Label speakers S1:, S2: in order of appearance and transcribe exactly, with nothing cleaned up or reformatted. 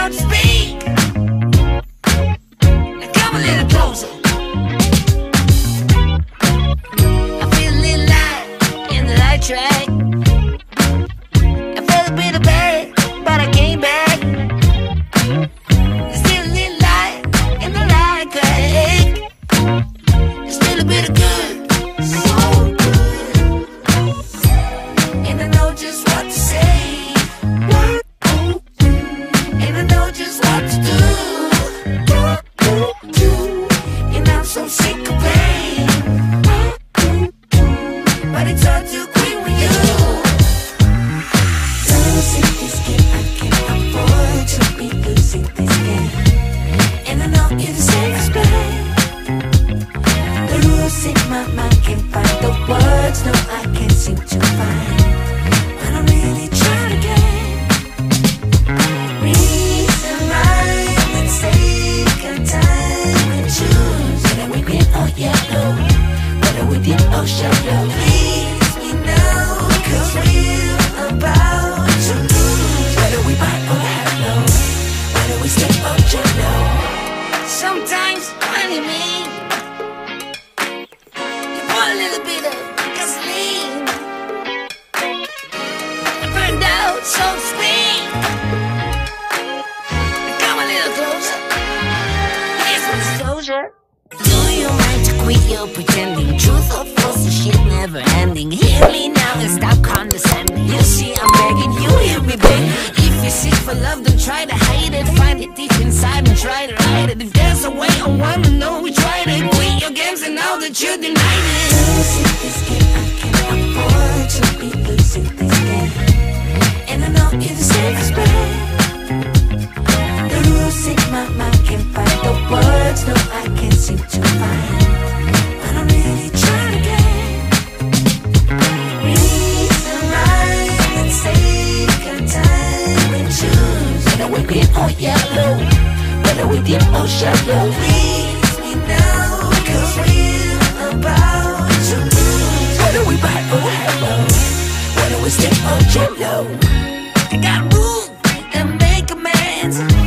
S1: so to speak. Now come a little closer. I feel a little light in the light track. I felt a bit of bad, but I came back. There's still a little light in the light track. There's still a bit of good, so good. And I know just what to say. And I know just what to do. And I'm so sick of pain, but it's all too quick with you. Losing this game, I can't afford to be losing this game. And I know you're the safest bet. The rules in my mind can't find the words, no, I can't seem to find. But I'm really trying to get reason, rhyme, and take a time and choose whether we win or yellow, whether we dip or shallow. Please me now, cause we're about to lose. Whether we bite or hello, whether we stay or jello. Sometimes when you mean you put a little bit of gasoline, I burned out, so to speak. Now come a little closer. Here's some disclosure. Do you mind to quit your pretending? Truth or false, the shit never ending. Hear me now and stop condescending. You see I'm begging, you hear me begging. If you're sick for love, don't try to hide it. Find it deep inside and try to hide it. If there's a way, I wanna know we tried it. Quit your games and now that you denied it. Losing this game, I can't afford to be losing this game. And I know you're the safest bet. The rules in my mind can't find the words, no, I can't seem to find. But I'm really trying to get reason, rhyme, and take a time and choose whether we green or yellow, whether we deep or shallow. Please me now, cause we're about to lose. Whether we bite or hello, whether we stay or jello. I got rules and make amends.